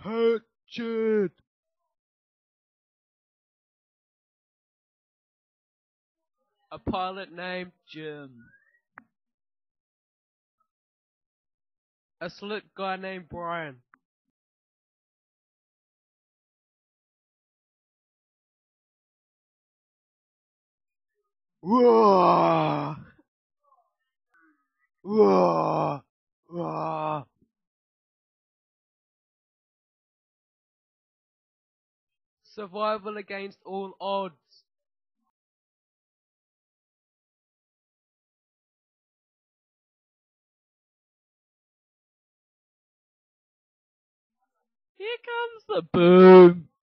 Hatchet. A pilot named Jim. A slick guy named Brian. Whoa! Whoa! Whoa! Survival against all odds. Here comes the boom.